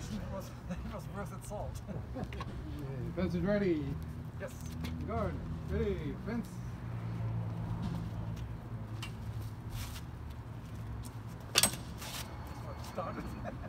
it was worth its salt. Fence is ready. Yes. Guard. Ready. Fence. Started.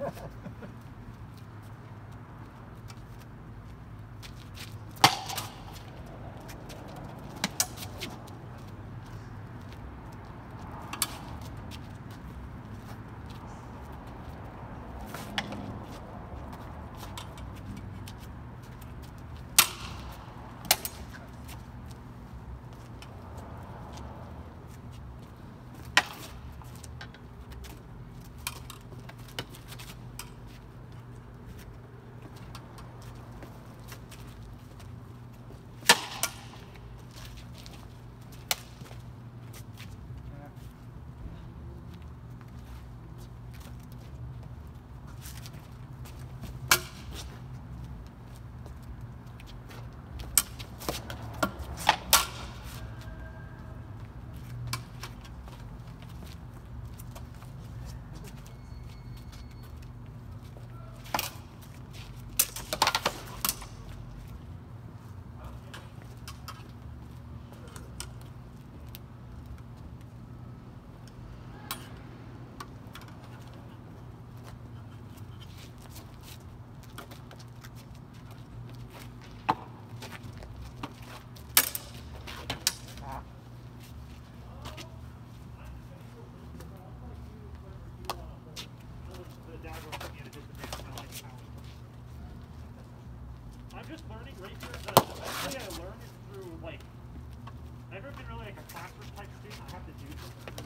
I'm just learning right here. The best way I learn is through, like, I've never been really like a classroom type student. I have to do this.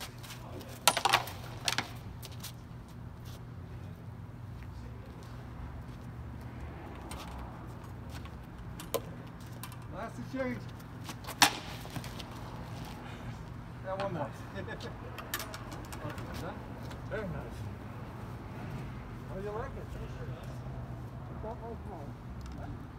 Last to change. Yeah, one more. Very nice. How do you like it? That was nice.